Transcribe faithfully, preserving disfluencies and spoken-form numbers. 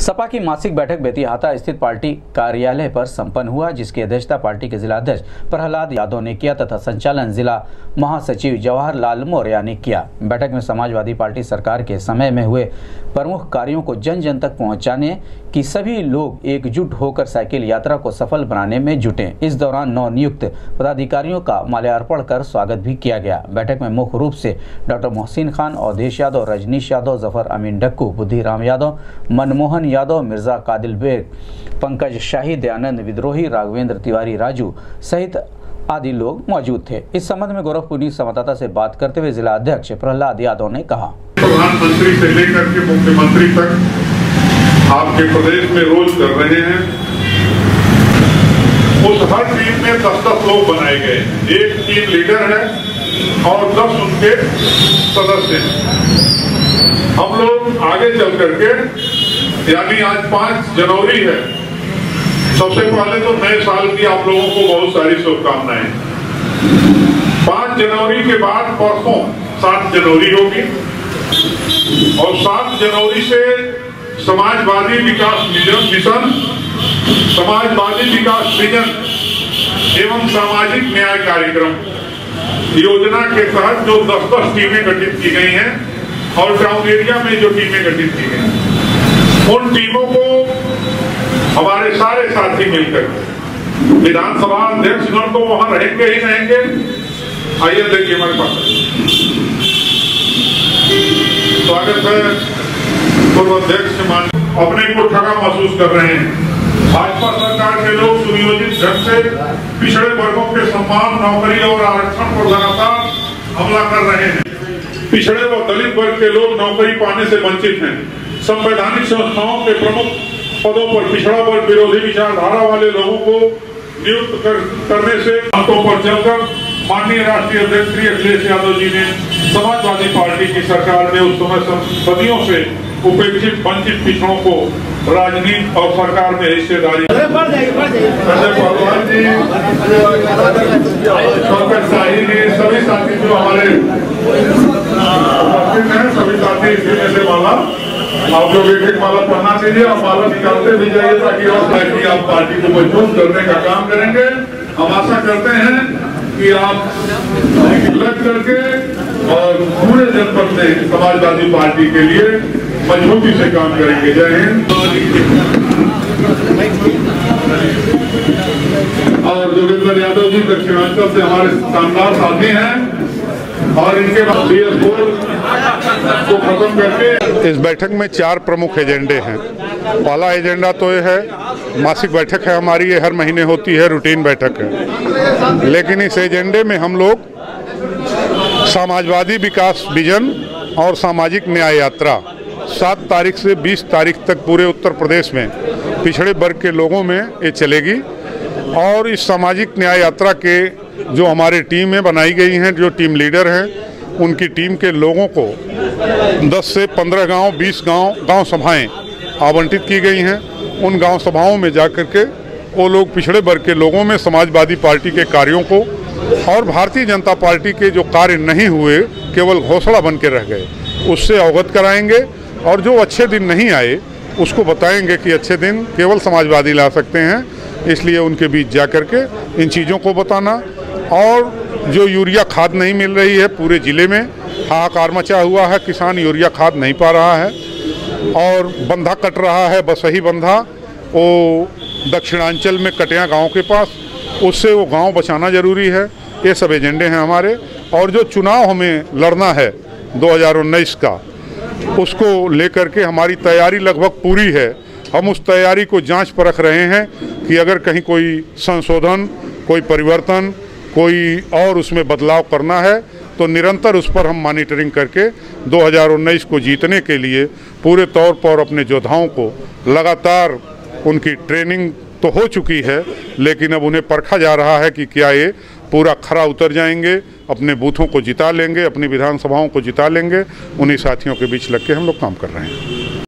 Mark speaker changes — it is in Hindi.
Speaker 1: सपा की मासिक बैठक बेतिहाता स्थित पार्टी कार्यालय पर संपन्न हुआ, जिसकी अध्यक्षता पार्टी के जिला अध्यक्ष प्रहलाद यादव ने किया तथा संचालन जिला महासचिव जवाहरलाल मौर्य ने किया। बैठक में समाजवादी पार्टी सरकार के समय में हुए प्रमुख कार्यों को जन जन तक पहुंचाने की सभी लोग एकजुट होकर साइकिल यात्रा को सफल बनाने में जुटे। इस दौरान नवनियुक्त पदाधिकारियों का माल्यार्पण कर स्वागत भी किया गया। बैठक में मुख्य रूप से डॉक्टर मोहसिन खान, अवधेश यादव, रजनीश यादव, जफर अमीन डक्कू, बुद्धिराम यादव, मनमोहन यादव, मिर्जा कादिल बेग, पंकज शाही, दयानंद विद्रोही, राघवेंद्र तिवारी राजू सहित आदि लोग मौजूद थे। इस संबंध में गोरखपुर संवाददाता से बात करते हुए जिला अध्यक्ष प्रहलाद यादव ने कहा,
Speaker 2: प्रधानमंत्री से लेकर के मुख्यमंत्री तक आपके प्रदेश में रोज कर रहे हैं। उस हर टीम में दस दस लोग बनाए गए, एक टीम लीडर है और दस उनके सदस्य हैं। हम लोग आगे चल करके, यानी आज पांच जनवरी है, सबसे पहले तो नए साल की आप लोगों को बहुत सारी शुभकामनाएं। पांच जनवरी के बाद परसों सात जनवरी होगी और सात जनवरी से समाजवादी विकास मिशन, समाजवादी विकास विजन एवं सामाजिक न्याय कार्यक्रम योजना के तहत जो दस दस टीमें गठित की गई हैं और टाउन एरिया में जो टीमें गठित की गई, उन टीमों को हमारे सारे साथी मिलकर, विधानसभा अध्यक्षगण तो वहां रहेंगे ही रहेंगे। आइए देखिए हमारे पास स्वागत है। पूर्व अध्यक्ष अपने को ठगा महसूस कर रहे हैं। भाजपा सरकार के लोग सुनियोजित ढंग से पिछड़े वर्गों के सम्मान, नौकरी और आरक्षण पर लगातार हमला कर रहे हैं। पिछड़े व दलित वर्ग के लोग नौकरी पाने से वंचित हैं। संवैधानिक संस्थाओं के प्रमुख पदों पर पिछड़ा वर्ग विरोधी विचारधारा वाले लोगों को नियुक्त कर, करने से बातों पर चलकर माननीय राष्ट्रीय अध्यक्ष श्री अखिलेश यादव जी ने समाजवादी पार्टी की सरकार ने उस समय सदियों से उपेक्षित वंचित पिछड़ों को राजनीति और सरकार में हिस्सेदारी सभी साथी जो हमारे हैं, सभी साथी इसमें से माला आप लोग एक एक माला पढ़ना दीजिए और माला निकालते भी जाइए ताकि और आप पार्टी को मजबूत करने का काम करेंगे। हम आशा करते हैं कि आप लग करके और पूरे जनपद में समाजवादी पार्टी के लिए मजबूती से काम करेंगे। जय हिंद। और जोगेंद्र यादव जी दक्षिणांचल से हमारे शानदार साथी हैं और इनके बाद को खत्म करके
Speaker 3: इस बैठक में चार प्रमुख एजेंडे हैं। पहला एजेंडा तो ये है, मासिक बैठक है हमारी, ये हर महीने होती है, रूटीन बैठक है। लेकिन इस एजेंडे में हम लोग समाजवादी विकास विजन और सामाजिक न्याय यात्रा सात तारीख से बीस तारीख तक पूरे उत्तर प्रदेश में पिछड़े वर्ग के लोगों में ये चलेगी। और इस सामाजिक न्याय यात्रा के जो हमारे टीमें बनाई गई हैं, जो टीम लीडर हैं, उनकी टीम के लोगों को दस से पंद्रह गांव, बीस गांव गांव सभाएं आवंटित की गई हैं। उन गांव सभाओं में जाकर के वो लोग पिछड़े वर्ग के लोगों में समाजवादी पार्टी के कार्यों को और भारतीय जनता पार्टी के जो कार्य नहीं हुए, केवल घोषणा बन के रह गए, उससे अवगत कराएंगे। और जो अच्छे दिन नहीं आए उसको बताएंगे कि अच्छे दिन केवल समाजवादी ला सकते हैं। इसलिए उनके बीच जा कर के इन चीज़ों को बताना। और जो यूरिया खाद नहीं मिल रही है, पूरे ज़िले में हाहाकार मचा हुआ है, किसान यूरिया खाद नहीं पा रहा है और बंधा कट रहा है, बसही बंधा वो दक्षिणांचल में कटिया गांव के पास, उससे वो गांव बचाना ज़रूरी है। ये सब एजेंडे हैं हमारे। और जो चुनाव हमें लड़ना है दो हज़ार उन्नीस का, उसको लेकर के हमारी तैयारी लगभग पूरी है। हम उस तैयारी को जांच परख रहे हैं कि अगर कहीं कोई संशोधन, कोई परिवर्तन, कोई और उसमें बदलाव करना है तो निरंतर उस पर हम मॉनिटरिंग करके दो हज़ार उन्नीस को जीतने के लिए पूरे तौर पर अपने योद्धाओं को लगातार, उनकी ट्रेनिंग तो हो चुकी है लेकिन अब उन्हें परखा जा रहा है कि क्या ये पूरा खरा उतर जाएंगे, अपने बूथों को जिता लेंगे, अपनी विधानसभाओं को जिता लेंगे। उन्हीं साथियों के बीच लग के हम लोग काम कर रहे हैं।